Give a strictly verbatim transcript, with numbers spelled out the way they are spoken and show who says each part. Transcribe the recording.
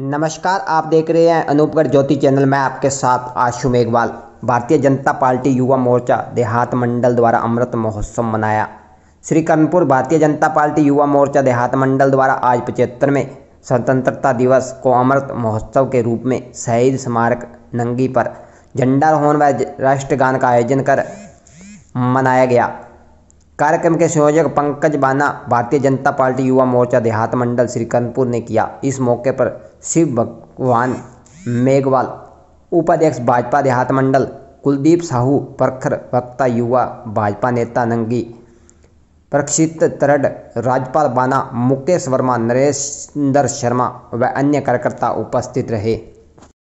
Speaker 1: नमस्कार, आप देख रहे हैं अनूपगढ़ ज्योति चैनल। मैं आपके साथ आशु मेघवाल। भारतीय जनता पार्टी युवा मोर्चा देहात मंडल द्वारा अमृत महोत्सव मनाया। श्री कर्णपुर भारतीय जनता पार्टी युवा मोर्चा देहात मंडल द्वारा आज पचहत्तरवें स्वतंत्रता दिवस को अमृत महोत्सव के रूप में शहीद स्मारक नंगी पर झंडारोहण व राष्ट्रगान का आयोजन कर मनाया गया। कार्यक्रम के संयोजक पंकज बाना भारतीय जनता पार्टी युवा मोर्चा देहात मंडल श्री कर्णपुर ने किया। इस मौके पर शिव भगवान मेघवाल, उपाध्यक्ष भाजपा देहात मंडल कुलदीप साहू, प्रखर वक्ता युवा भाजपा नेता नंगी, प्रक्षित तरड, राज्यपाल बाना, मुकेश वर्मा, नरेंद्र शर्मा व अन्य कार्यकर्ता उपस्थित रहे।